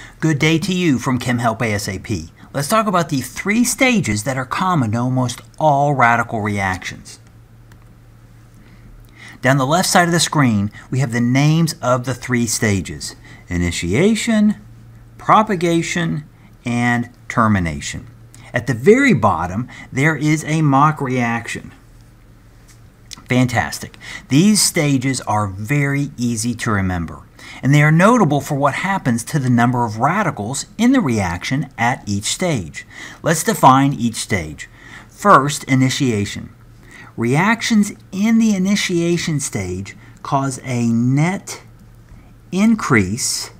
Good day to you from Chem Help ASAP. Let's talk about the 3 stages that are common to almost all radical reactions. Down the left side of the screen, we have the names of the 3 stages: initiation, propagation, and termination. At the very bottom, there is a mock reaction. Fantastic. These stages are very easy to remember, and they are notable for what happens to the number of radicals in the reaction at each stage. Let's define each stage. First, initiation. Reactions in the initiation stage cause a net increase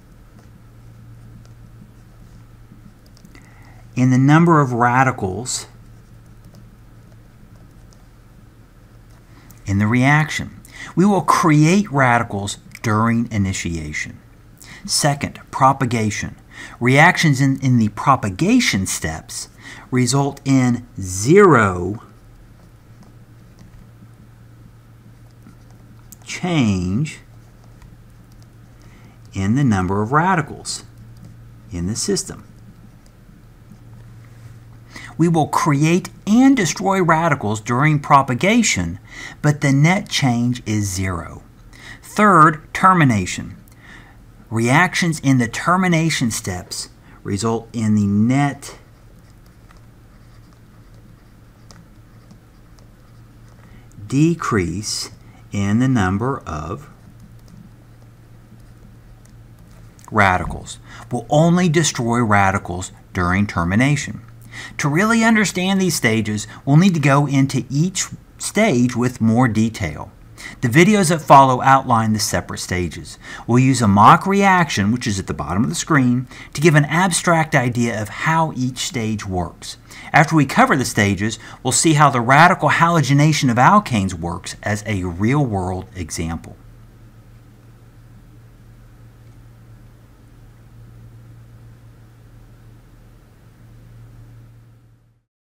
in the number of radicals in the reaction. We will create radicals during initiation. Second, propagation. Reactions in the propagation steps result in 0 change in the number of radicals in the system. We will create and destroy radicals during propagation, but the net change is 0. Third, termination. Reactions in the termination steps result in the net decrease in the number of radicals. We'll only destroy radicals during termination. To really understand these stages, we'll need to go into each stage with more detail. The videos that follow outline the separate stages. We'll use a mock reaction, which is at the bottom of the screen, to give an abstract idea of how each stage works. After we cover the stages, we'll see how the radical halogenation of alkanes works as a real-world example.